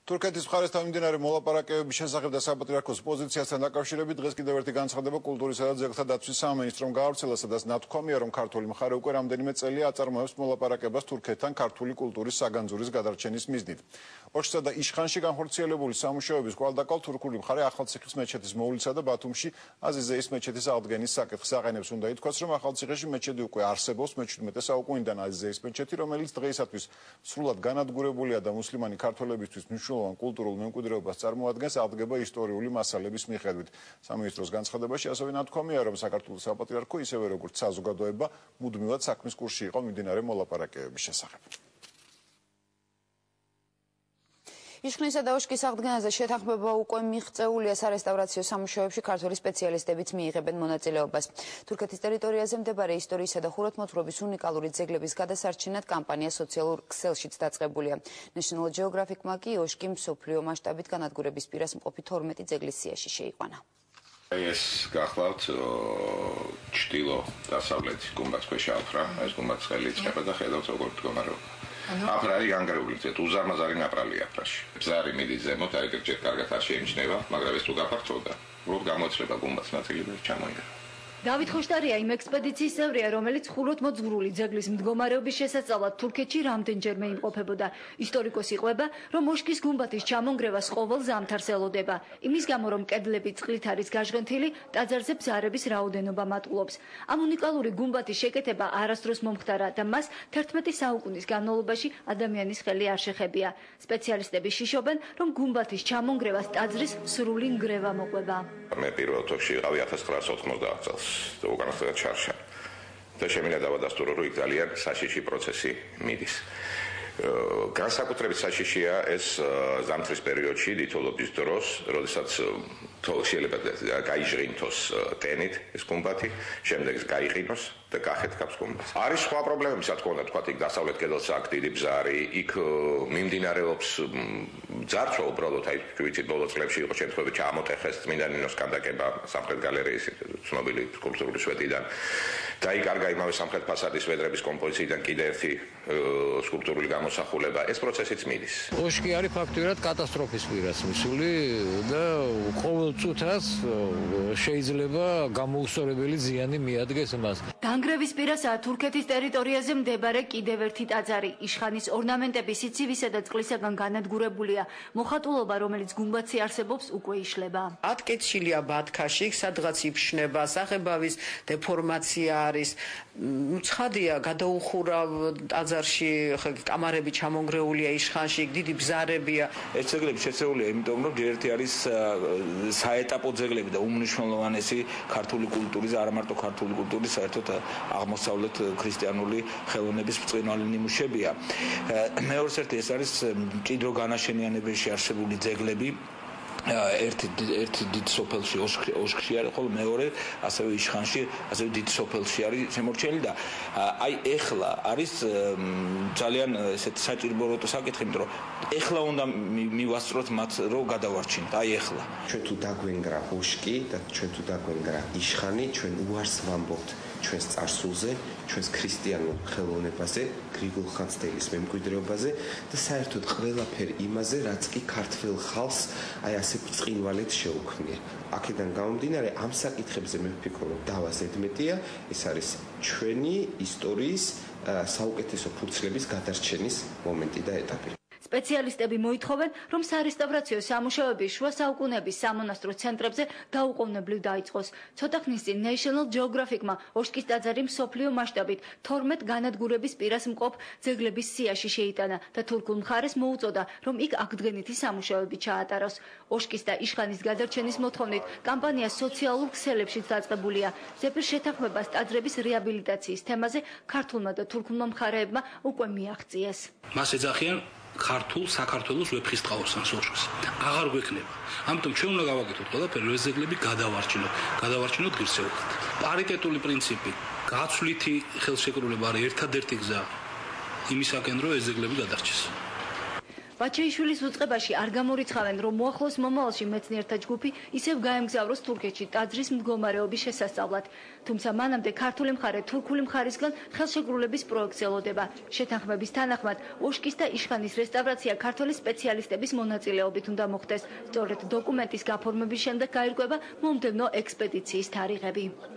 თურქეთის მხარესთან მიმდინარე მოლაპარაკებების შესახებ და საპატრიარქოს პოზიციასთან დაკავშირებით დღეს კიდევ ერთი განცხადება კულტურისა და ძეგლთა დაცვის სამინისტრომ გაავრცელა, სადაც ნათქვამია, რომ ქართული მხარე უკვე რამდენიმე წელია აწარმოებს მოლაპარაკებას თურქეთთან ქართული კულტურის საგანძურის გადარჩენის მიზნით. ოშსა და იშხანში განხორციელებული სამუშაოების კვალდაკვალ თურქული მხარე ახალციხის მეჩეთის მოვლისა და ბათუმში აზიზეის მეჩეთის აღდგენის საკითხს აყენებს. უნდა ითქვას, რომ ახალციხეში მეჩეთი უკვე არსებობს მე-17 საუკუნიდან აზიზეის მეჩეთი, რომელიც დღეისათვის სრულად განადგურებულია და მუსლიმანი ქართველებისთვის მნიშვნელოვან კულტურულ მემკვიდრეობას წარმოადგენს, აღდგება ისტორიული მასალების მიხედვით. სამინისტროს განცხადებაში ასევე ნათქვამია, რომ საქართველოს საპატრიარქო ისევე როგორც საზოგადოება მუდმივად საქმის კურსში იყო მიმდინარე მოლაპარაკებების შესახებ. იშხნისა და ოშკის აღდგენაზე შეთანხმება უკვე მიღწეულია სარესტავრაციო სამუშაოებში ქართველი სპეციალისტებიც მიიღებენ მონაწილეობას. თურქეთის ტერიტორიაზე მდებარე ისტორიისა და ხუროთმოძღვრების უნიკალური ძეგლების გადასარჩენად კამპანია სოციალურ ქსელშიც დაწყებულია. National Geographic-მა კი ოშკი მსოფლიო მასშტაბით განადგურების პირას მყოფი 12 ძეგლის სიაში შეიყვანა. ეს გახლავთ ჩtildeო დასავლეთ გუმბათქვეშა აფრა, ეს გუმბათი ყელი იწყება და ხედავთ როგორ მდგომარეობა. აფრა არის განგრეული, უზარმაზარი ნაპრალია აფრაში. ბზარი მიდის ზემოთ, აი ეგრეთ კარგად არ შეიმჩნევა, მაგრამ ეს თუ გაფართოვდა, უბრალოდ გამოიცლება გუმბათს ნაწილი და ჩამოიღება. დავით ხოშტარია იმ ექსპედიციის წევრია, რომელიც ხუროთმოძღვრული ძეგლის მდგომარეობის შესაძლებლად თურქეთში რამდენჯერმე იმყოფებოდა. ისტორიკოსი ყვება, რომ ოშკის გუმბათის ჩამონგრევას ყოველ ზამთარს ელოდება. იმის გამო, რომ კედლები წყლით არის გაჟღენთილი, ტაძარზე ბზარების რაოდენობა მატულობს. ამ უნიკალური გუმბათის შეკეთება არასდროს მომხდარა და მას 11 საუკუნის განმავლობაში ადამიანის ხელი არ შეხებია. სპეციალისტები შიშობენ, რომ გუმბათის ჩამონგრევას ტაძრის სრული ნგრევა მოყვება. მე პირველ თვეში ვიყავი 1990 წელს. უკანასკნელად ჩარშა და შემიძლია დავადასტურო, რომ იქ ძალიან საშიში პროცესი მიდის. განსაკუთრებით საშიშია ეს ზამთრის პერიოდში, დიდოლობის დროს, როდესაც შეიძლება გაიჟღინთოს ტენით ეს გუმბათი, შემდეგ გაიყინოს და გახეთქავს გუმბათს. არის სხვა პრობლემებიც, რა თქმა უნდა, თქვათ იქ დასავლეთ კედელს აქვს დიდი ბზარი, იქ მიმდინარეობს ძარცვა უბრალოდ, აი ვიცით, ბოლო წლებში იყო შემთხვევები ჩამოტეხეს წმინდა ნინოს კანდაკება სამხრეთ გალერეის ცნობილი სკულპტურული სვეტიდან. დაიკარგა იმავე სამხრეთ ფასადის ვედრების კომპოზიციიდან კიდე ერთი სკულპტურული გამოსახულება. ეს პროცესიც მიდის. ოშკი არის ფაქტურად კატასტროფის პირას მისული და ყოველ წუთას შეიძლება გამოუსწორებელი ზიანი მიადგეს მას. განგრევის პირასაა თურქეთის ტერიტორიაზე მდებარე კიდევ ერთი ტაძარი. იშხანის ორნამენტები სიცივისა და წყლისაგან განადგურებულია. მოხატულობა, რომელიც გუმბათში არსებობს, უკვე იშლება. ატკეცილია ბათქაში, სადღაც იფშნება, სახებავის დეფორმაცია არის. ცხადია, გადაუხურა ტაძარში, კამარები ჩამონგრეულია იშხანში, დიდი ბზარებია. ეს ძეგლები შეწეულია, იმიტომ რომ ერთი არის საეტაპო ძეგლები და უმნიშვნელოვანესი ქართული კულტურის, არა მარტო ქართული კულტურის, საერთოდ აღმოსავლეთ ქრისტიანული ხელოვნების ბრწყინვალე ნიმუშებია. მეორე ერთი ეს არის მჭიდრო განაშენიანებაში არსებული ძეგლები. ერთი დიდ სოფელში ოშკში არის, ხოლო მეორე ასევე იშხანში, ასევე დიდ სოფელში არის შემორჩენილი და აი ეხლა არის ძალიან ესეთი საჭიროებო საკითხი, იმიტომ რომ ეხლა უნდა მივასწროთ მათ, რომ გადავარჩინოთ, აი ეხლა. ჩვენ თუ დაგვენგრა ოშკი და ჩვენ თუ დაგვენგრა იშხანი, ჩვენ უარს ვამბობთ ჩვენს წარსულზე, ჩვენს ქრისტიანულ ხელოვნებაზე, გრიგოლ ხანძთელის მემკვიდრეობაზე და საერთოდ ყველაფერ იმაზე, რაც კი ქართველ ხალხს აი ასე ბრწყინვალედ შეუქმნია. აქედან გამომდინარე, ამ საკითხებზე მე ვფიქრობ, რომ დავა ზედმეტია, ეს არის ჩვენი ისტორიის საუკეთესო ფურცლების გადარჩენის მომენტი და ეტაპი. სპეციალისტები მოითხოვენ, რომ სარესტავრაციო სამუშაოები შუა საუკუნეების სამონასტრო ცენტრებზე დაუყოვნებლივ დაიწყოს. ცოტა ხნის წინ National Geographic-მა ოშკის ტაძარი მსოფლიო მასშტაბით 12 განადგურების პირას მყოფ ძეგლების სიაში შეიტანა და თურქულ მხარეს მოუწოდა, რომ იქ აღდგენითი სამუშაოები ჩაატაროს. ოშკის და იშხანის გადარჩენის მოთხოვნით კამპანია სოციალურ ქსელებშიც დაწყებულია. ზეპირ შეთანხმებას ტაძრების რეაბილიტაციის თემაზე ქართულმა და თურქულმა მხარეებმა უკვე მიაღწიეს. მას ეძახიან ქართულ საქართველოს ვეფხისტყაოსანს ოშკს. აღარ გვექნება. ამიტომ ჩვენ უნდა გავაკეთოთ ყველაფერი, რომ ეს ძეგლები გადავარჩინოთ ღირსეულად. პარიტეტული პრინციპი, გაცვლითი ხელშეკრულება არის ერთადერთი გზა იმისაკენ, რომ ეს ძეგლები გადარჩეს. ბაჩეიშვილის უწყებაში არ გამორიცხავენ, რომ მოახლოს მომავალში მეცნიერთა ჯგუფი ისევ გაემგზავროს თურქეთში ტაძრის მდგომარეობის შესასწავლად. თუმცა მანამდე ქართული მხარე თურქული მხარისგან ხელშეკრულების პროექტს ელოდება. შეთანხმების თანახმად ოშკის და იშხანის რესტავრაცია ქართველი სპეციალისტების მონაწილეობით უნდა მოხდეს. სწორედ დოკუმენტის გაფორმების შემდეგ გაირკვევა მომდევნო ექსპედიციის თარიღები.